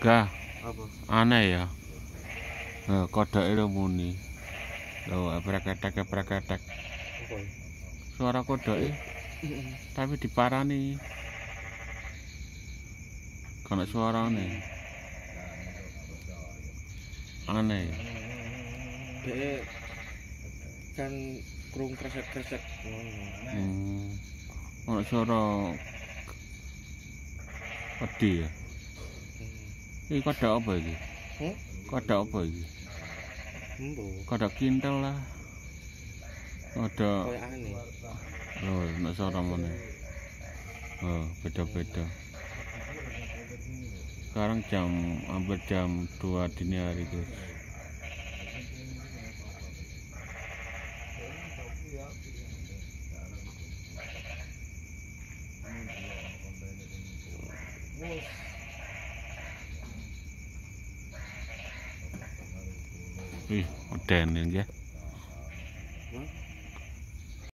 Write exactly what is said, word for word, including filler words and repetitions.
Gah, Apa? aneh ya. Nah, kodoknya lo muni. Lo eprek-etek eprek-etek. Apa? Suara kodoknya tapi diparani. Karena suarane. Aneh. Dek kan krung kresek-kresek ngono. Hmm. Ono suara wedi ya. Iki kodok apa iki? Hmm? Kodok apa iki? Embo. Kodok kintel lah. Kodok. Koyo aneh. Oh, nek suara ngene. Oh, beda-beda. Sekarang jam hampir jam dua dini hari, guys. Ih, udan ya.